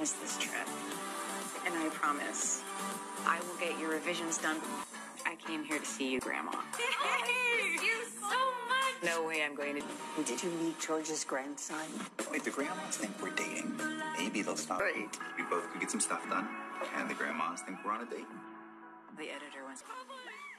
miss this trip. And I promise, I will get your revisions done. I came here to see you, Grandma. Thank you so much. No way I'm going to... Did you meet George's grandson? Wait, the grandmas think we're dating. Maybe they'll stop. Right. We both could get some stuff done. And the grandmas think we're on a date. The editor wants...